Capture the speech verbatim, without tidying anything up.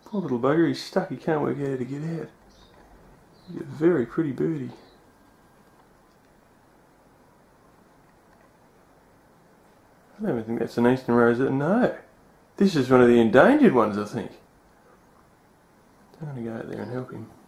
Poor little bugger, he's stuck, he can't work out how to get out. He's a very pretty birdie. I don't even think that's an eastern rosette. No. This is one of the endangered ones, I think. I'm going to go out there and help him.